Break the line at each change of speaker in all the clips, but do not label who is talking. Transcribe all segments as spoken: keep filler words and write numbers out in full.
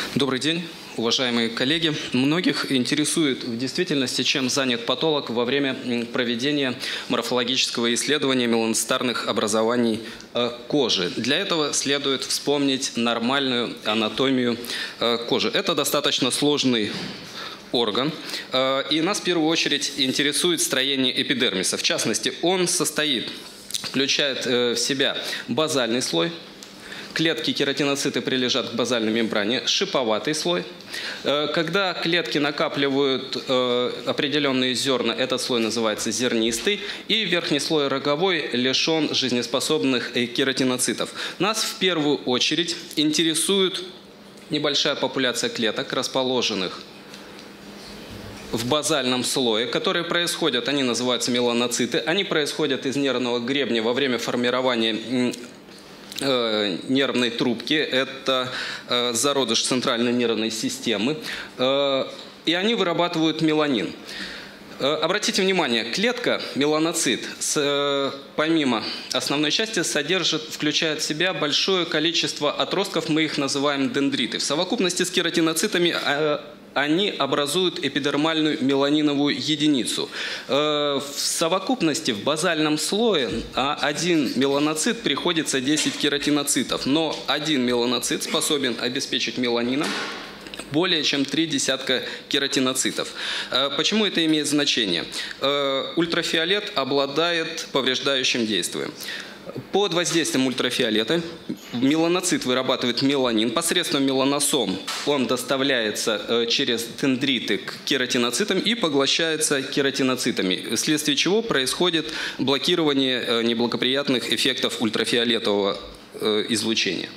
Добрый день, уважаемые коллеги. Многих интересует в действительности, чем занят патолог во время проведения морфологического исследования меланоцитарных образований кожи. Для этого следует вспомнить нормальную анатомию кожи. Это достаточно сложный орган, и нас в первую очередь интересует строение эпидермиса. В частности, он состоит, включает в себя базальный слой. Клетки кератиноциты прилежат к базальной мембране, шиповатый слой. Когда клетки накапливают определенные зерна, этот слой называется зернистый. И верхний слой роговой лишен жизнеспособных кератиноцитов. Нас в первую очередь интересует небольшая популяция клеток, расположенных в базальном слое, которые происходят, они называются меланоциты. Они происходят из нервного гребня во время формирования нервной трубки, это э, зародыш центральной нервной системы, э, и они вырабатывают меланин. Э, обратите внимание, клетка, меланоцит, с, э, помимо основной части, содержит, включает в себя большое количество отростков, мы их называем дендриты. В совокупности с кератиноцитами э, они образуют эпидермальную меланиновую единицу. В совокупности в базальном слое один меланоцит приходится десять кератиноцитов, но один меланоцит способен обеспечить меланином более чем три десятка кератиноцитов. Почему это имеет значение? Ультрафиолет обладает повреждающим действием. Под воздействием ультрафиолета меланоцит вырабатывает меланин. Посредством меланосом он доставляется через дендриты к кератиноцитам и поглощается кератиноцитами, вследствие чего происходит блокирование неблагоприятных эффектов ультрафиолетового излучения.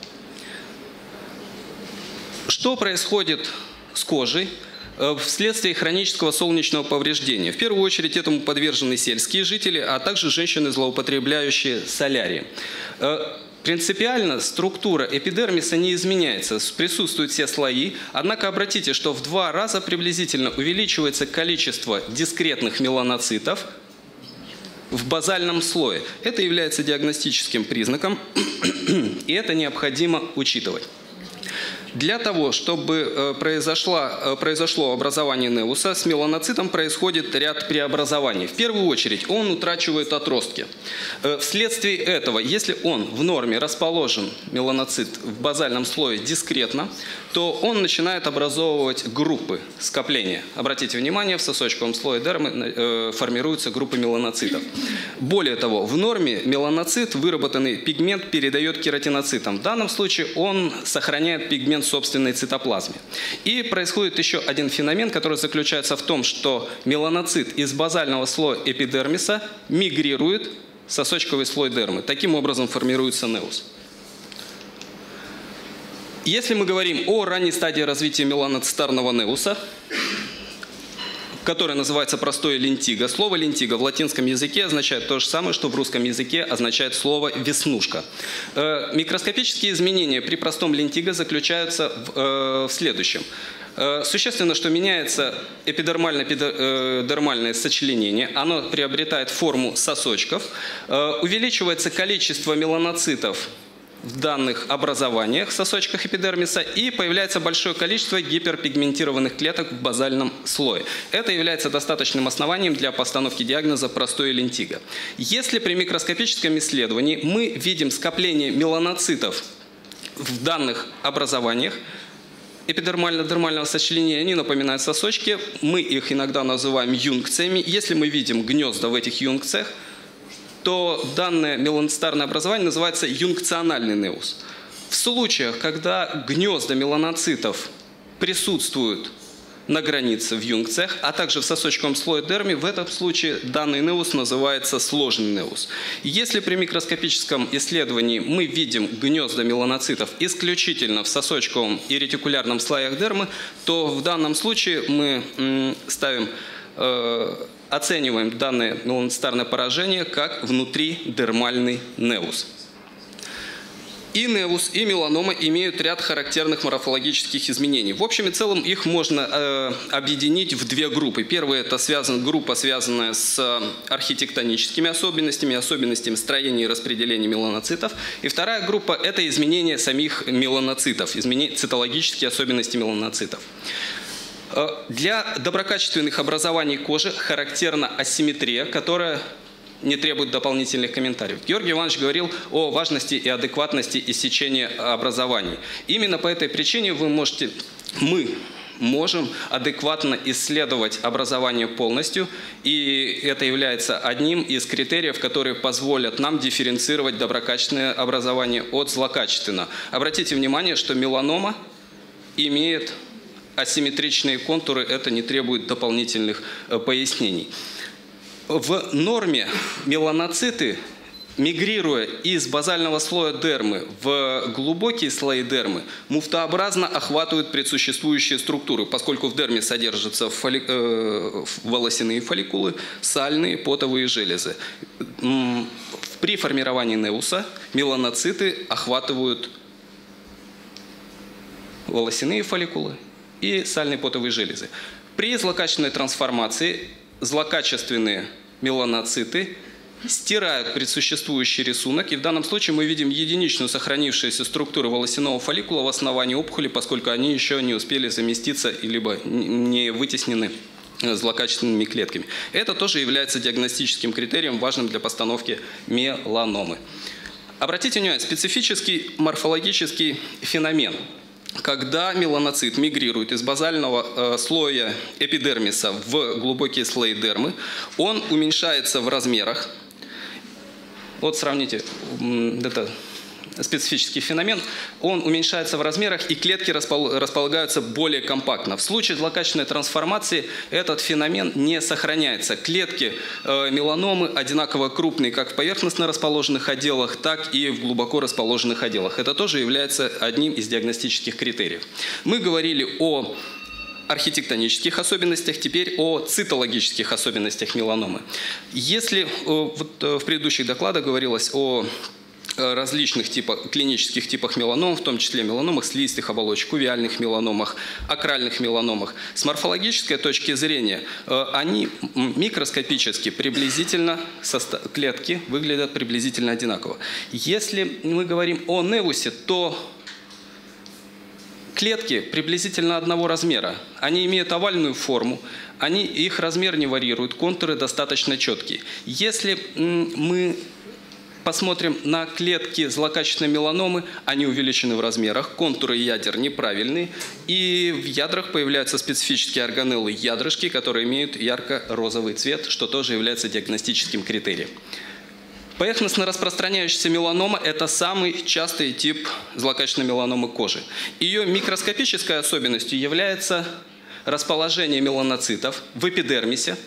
Что происходит с кожей вследствие хронического солнечного повреждения? В первую очередь этому подвержены сельские жители, а также женщины, злоупотребляющие солярием. Принципиально структура эпидермиса не изменяется, присутствуют все слои, однако обратите, что в два раза приблизительно увеличивается количество дискретных меланоцитов в базальном слое. Это является диагностическим признаком, и это необходимо учитывать. Для того, чтобы произошло, произошло образование неуса, с меланоцитом происходит ряд преобразований. В первую очередь он утрачивает отростки. Вследствие этого, если он в норме расположен, меланоцит, в базальном слое дискретно, то он начинает образовывать группы скопления. Обратите внимание, в сосочковом слое дермы формируются группы меланоцитов. Более того, в норме меланоцит, выработанный пигмент, передает кератиноцитам. В данном случае он сохраняет пигмент в собственной цитоплазме. И происходит еще один феномен, который заключается в том, что меланоцит из базального слоя эпидермиса мигрирует в сосочковый слой дермы. Таким образом формируется неус. Если мы говорим о ранней стадии развития меланоцитарного неуса, которое называется простое лентиго. Слово лентиго в латинском языке означает то же самое, что в русском языке означает слово веснушка. Э, микроскопические изменения при простом лентиго заключаются в, э, в следующем. Э, существенно, что меняется эпидермально-эпидермальное сочленение, оно приобретает форму сосочков, э, увеличивается количество меланоцитов в данных образованиях, сосочках эпидермиса, и появляется большое количество гиперпигментированных клеток в базальном слое. Это является достаточным основанием для постановки диагноза простое лентиго. Если при микроскопическом исследовании мы видим скопление меланоцитов в данных образованиях эпидермально-дермального сочленения, они напоминают сосочки, мы их иногда называем юнкциями. Если мы видим гнезда в этих юнкциях, то данное меланоцитарное образование называется юнкциональный неус. В случаях, когда гнезда меланоцитов присутствуют на границе в юнкциях, а также в сосочковом слое дермы, в этом случае данный неус называется сложный неус. Если при микроскопическом исследовании мы видим гнезда меланоцитов исключительно в сосочковом и ретикулярном слоях дермы, то в данном случае мы ставим э, оцениваем данное меланоцитарное поражение как внутридермальный неус. И невус, и меланома имеют ряд характерных морфологических изменений. В общем и целом их можно э, объединить в две группы. Первая – это связан, группа, связанная с архитектоническими особенностями, особенностями строения и распределения меланоцитов. И вторая группа – это изменения самих меланоцитов, изменения, цитологические особенности меланоцитов. Для доброкачественных образований кожи характерна асимметрия, которая не требует дополнительных комментариев. Георгий Иванович говорил о важности и адекватности иссечения образований. Именно по этой причине вы можете, мы можем адекватно исследовать образование полностью, и это является одним из критериев, которые позволят нам дифференцировать доброкачественное образование от злокачественного. Обратите внимание, что меланома имеет асимметричные контуры, это не требует дополнительных пояснений. В норме меланоциты, мигрируя из базального слоя дермы в глубокие слои дермы, муфтообразно охватывают предсуществующие структуры, поскольку в дерме содержатся фоли... э, волосяные фолликулы, сальные, потовые железы. При формировании невуса меланоциты охватывают волосяные фолликулы и сальные потовые железы. При злокачественной трансформации злокачественные меланоциты стирают предсуществующий рисунок, и в данном случае мы видим единичную сохранившуюся структуру волосяного фолликула в основании опухоли, поскольку они еще не успели заместиться либо не вытеснены злокачественными клетками. Это тоже является диагностическим критерием, важным для постановки меланомы. Обратите внимание, специфический морфологический феномен. Когда меланоцит мигрирует из базального э, слоя эпидермиса в глубокие слои дермы, он уменьшается в размерах. Вот сравните, это специфический феномен. Он уменьшается в размерах, и клетки распол располагаются более компактно. В случае злокачественной трансформации этот феномен не сохраняется. Клетки э, меланомы одинаково крупные как в поверхностно расположенных отделах, так и в глубоко расположенных отделах. Это тоже является одним из диагностических критериев. Мы говорили о архитектонических особенностях, теперь о цитологических особенностях меланомы. Если э, вот, э, в предыдущих докладах говорилось о различных типах, клинических типах меланом, в том числе меланомах слизистых оболочек, увиальных меланомах, акральных меланомах. С морфологической точки зрения они микроскопически приблизительно, клетки выглядят приблизительно одинаково. Если мы говорим о невусе, то клетки приблизительно одного размера. Они имеют овальную форму, они, их размер не варьирует, контуры достаточно четкие. Если мы посмотрим на клетки злокачественной меланомы, они увеличены в размерах, контуры ядер неправильные, и в ядрах появляются специфические органеллы ядрышки, которые имеют ярко-розовый цвет, что тоже является диагностическим критерием. Поверхностно распространяющаяся меланома – это самый частый тип злокачественной меланомы кожи. Ее микроскопической особенностью является расположение меланоцитов в эпидермисе,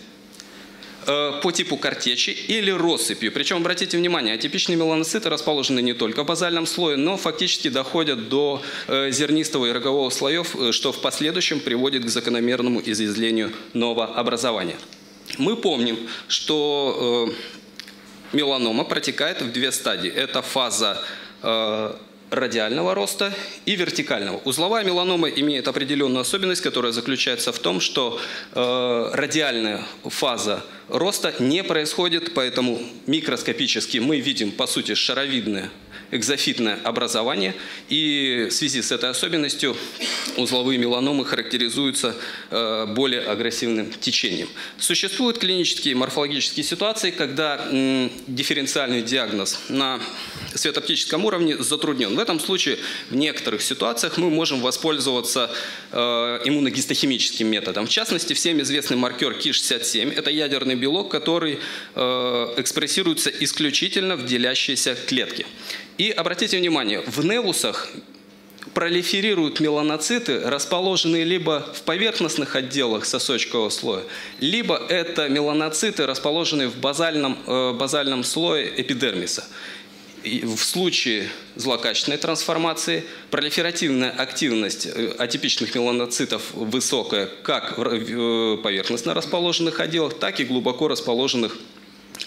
по типу картечи или россыпью. Причем, обратите внимание, атипичные меланоциты расположены не только в базальном слое, но фактически доходят до зернистого и рогового слоев, что в последующем приводит к закономерному изъязвлению нового образования. Мы помним, что меланома протекает в две стадии. Это фаза радиального роста и вертикального. Узловая меланома имеет определенную особенность, которая заключается в том, что э, радиальная фаза роста не происходит, поэтому микроскопически мы видим, по сути, шаровидное экзофитное образование, и в связи с этой особенностью узловые меланомы характеризуются э, более агрессивным течением. Существуют клинические морфологические ситуации, когда м, дифференциальный диагноз на светооптическом уровне затруднен. В этом случае в некоторых ситуациях мы можем воспользоваться э, иммуногистохимическим методом. В частности, всем известный маркер ки шестьдесят семь – это ядерный белок, который э, экспрессируется исключительно в делящиеся клетки. И обратите внимание, в невусах пролиферируют меланоциты, расположенные либо в поверхностных отделах сосочкового слоя, либо это меланоциты, расположенные в базальном, э, базальном слое эпидермиса. И в случае злокачественной трансформации пролиферативная активность атипичных меланоцитов высокая как в поверхностно расположенных отделах, так и глубоко расположенных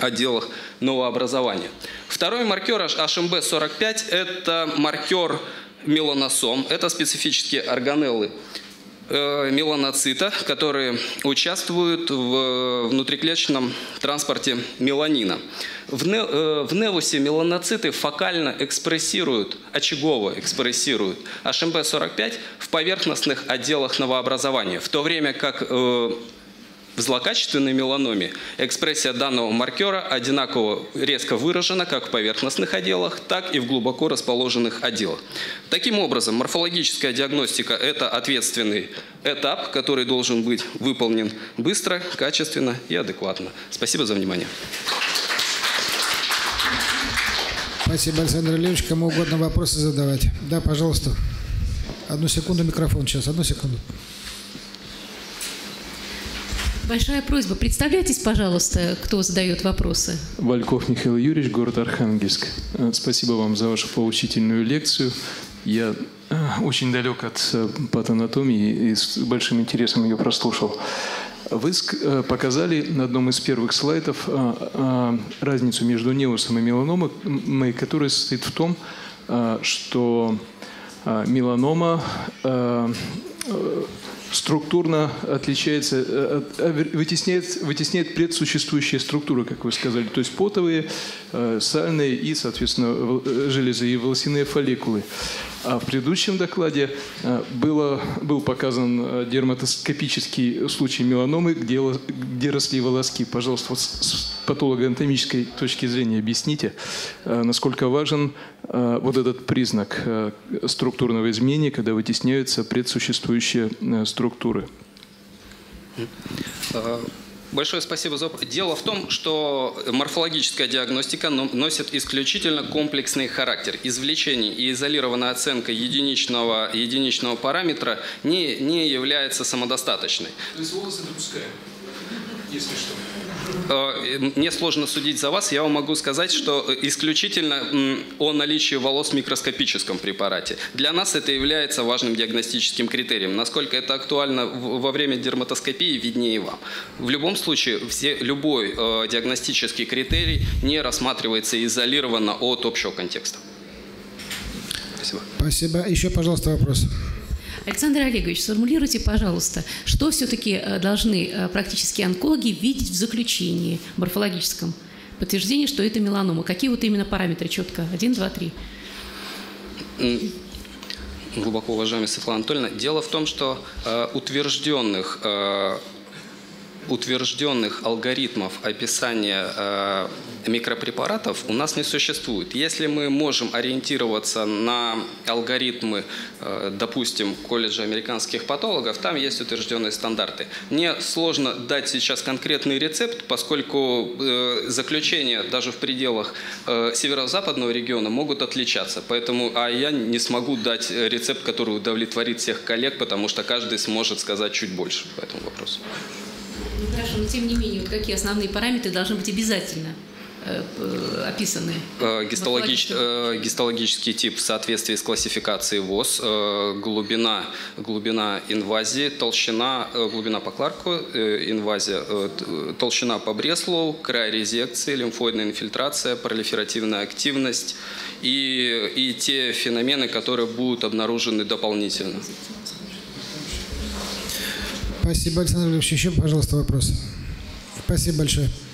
отделах новообразования. Второй маркер эйч эм би сорок пять – это маркер меланосом. Это специфические органеллы меланоцита, которые участвуют в внутриклеточном транспорте меланина. В невусе меланоциты фокально экспрессируют, очагово экспрессируют эйч эм би сорок пять в поверхностных отделах новообразования, в то время как в злокачественной меланоме экспрессия данного маркера одинаково резко выражена как в поверхностных отделах, так и в глубоко расположенных отделах. Таким образом, морфологическая диагностика – это ответственный этап, который должен быть выполнен быстро, качественно и адекватно. Спасибо за внимание.
Спасибо, Александр Ильич. Кому угодно вопросы задавать. Да, пожалуйста. Одну секунду, микрофон сейчас. Одну секунду.
Большая просьба. Представляйтесь, пожалуйста, кто задает вопросы.
Вальков Михаил Юрьевич, город Архангельск. Спасибо вам за вашу поучительную лекцию. Я очень далек от патоанатомии и с большим интересом ее прослушал. Вы показали на одном из первых слайдов разницу между невусом и меланомой, которая состоит в том, что меланома структурно отличается, вытесняет, вытесняет предсуществующие структуры, как вы сказали, то есть потовые, сальные и, соответственно, железы и волосяные фолликулы. А в предыдущем докладе было, был показан дерматоскопический случай меланомы, где, где росли волоски. Пожалуйста, вот с патологоанатомической точки зрения объясните, насколько важен вот этот признак структурного изменения, когда вытесняются предсуществующие структуры.
Большое спасибо за вопрос. Дело в том, что морфологическая диагностика носит исключительно комплексный характер. Извлечение и изолированная оценка единичного, единичного параметра не, не является самодостаточной.
То есть волосы допускаем, если что?
Мне сложно судить за вас. Я вам могу сказать, что исключительно о наличии волос в микроскопическом препарате. Для нас это является важным диагностическим критерием. Насколько это актуально во время дерматоскопии, виднее вам. В любом случае, все, любой э, диагностический критерий не рассматривается изолированно от общего контекста. Спасибо.
Спасибо. Еще, пожалуйста, вопрос.
Александр Олегович, сформулируйте, пожалуйста, что все-таки должны практические онкологи видеть в заключении морфологическом подтверждении, что это меланома? Какие вот именно параметры четко? Один, два, три.
Глубоко уважаемая Светлана Анатольевна, дело в том, что э, утвержденных, э, утвержденных алгоритмов описания э, микропрепаратов у нас не существует. Если мы можем ориентироваться на алгоритмы, э, допустим, колледжа американских патологов, там есть утвержденные стандарты. Мне сложно дать сейчас конкретный рецепт, поскольку э, заключения даже в пределах э, северо-западного региона могут отличаться. Поэтому, а я не смогу дать рецепт, который удовлетворит всех коллег, потому что каждый сможет сказать чуть больше по этому вопросу.
Ну, хорошо, но тем не менее, вот какие основные параметры должны быть обязательно э, описаны?
Э, гистологич, э, гистологический тип в соответствии с классификацией ВОЗ, э, глубина, глубина инвазии, толщина, э, глубина по Кларку, э, инвазия, э, толщина по Бреслоу, край резекции, лимфоидная инфильтрация, пролиферативная активность и, и те феномены, которые будут обнаружены дополнительно.
Спасибо, Александр Ильич. Еще, пожалуйста, вопрос. Спасибо большое.